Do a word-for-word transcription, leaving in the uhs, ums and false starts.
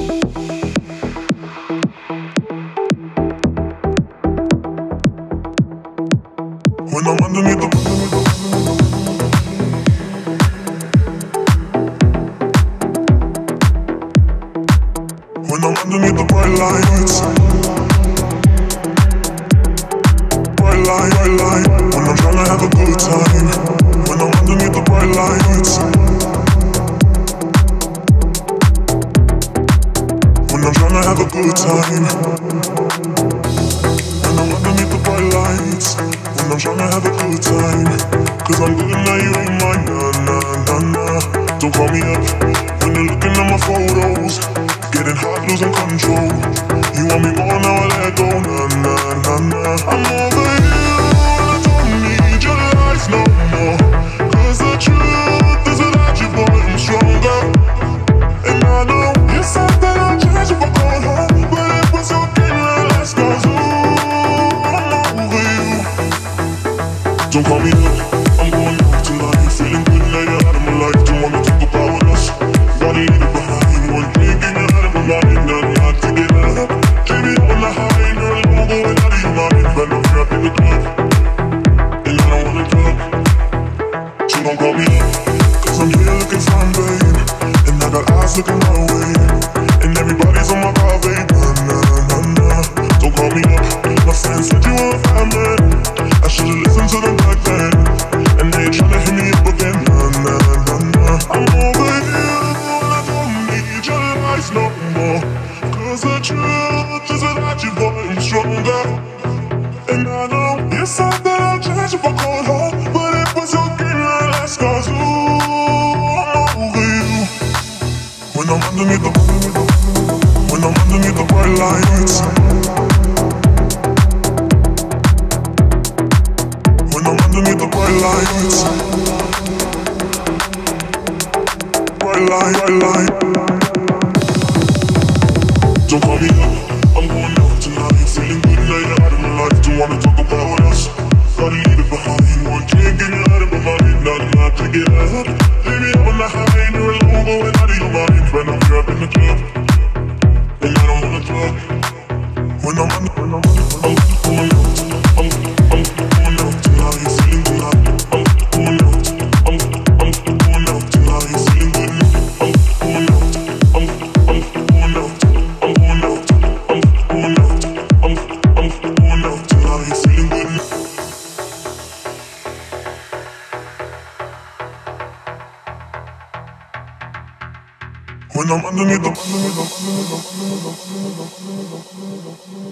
When I'm underneath the When I'm underneath the bright lights, bright light, bright light. When I'm tryna have a good time, when I'm underneath the bright lights, when I'm tryna have a good time, when I'm underneath the bright lights, when I'm tryna have a good time, 'cause I'm good now, you ain't mine, nah, nah, nah, nah. Don't call me up when you're looking at my photos, getting hot, losing control. You want me more, now I let go, nah, nah, nah, nah. I'm over you, and I don't need your lies no more, 'cause the truth is without you, boy, I'm stronger. And I know you said that I'll change if I go home, but it was your game, now let's go zoom. I'm over you. Don't call me up, I'm going out tonight, feeling good now you're out of my life. Don't wanna talk about us, gotta leave it behind. One drink and you're out of my mind, not not to get up. Baby, on the high and you're alone, going out of your mind. But now you're up in the club, and I don't wanna talk. So don't call me up, 'cause I'm here looking fine, babe, and I got eyes looking my way, and everybody's on my car, babe. Nah, nah, nah, nah. Don't call me up, my friends said you were a fan, man. I should've listened to them back then, and they tryna hit me up again. Nah, nah, nah, nah. I'm over you, and I don't need your lies no more, 'cause the truth is without you, boy, I'm stronger. And I know you said that I'll change if I called home, but it was your game, now let's go zoom. I'm over you. When I'm underneath the When I'm underneath the bright lights, when I'm underneath the bright lights, bright light, bright light. Don't call me up, I'm going out tonight, feeling good now you're out of my life. Don't wanna talk about us, gotta leave it behind. One drink and you're out of my mind, not not to get up. Baby, I'm on the high and you're alone, going out of your mind. Right now you're up in the club, and I don't wanna talk. When I'm under, when I'm under, I'm going out, I'm, I'm going out tonight, feeling good. I'm going out, I'm, I'm going out tonight, feeling good. I'm going out, I'm, I'm going out, I'm going out, I'm going out, I'm, I'm going out tonight, feeling good. When I'm underneath the